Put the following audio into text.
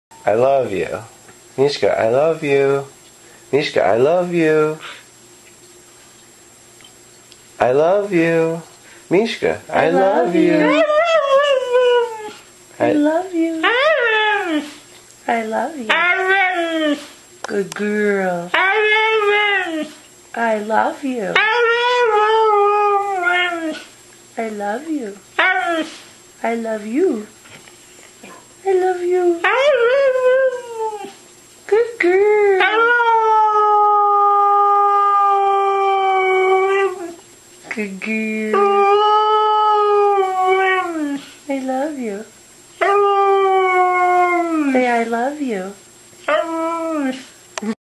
I love you. Mishka, I love you. Mishka, I love you. I love you. Mishka, I love you. I love you. I love you. Good girl. I love you. I love you. I love you. I love you. Good girl. Good girl.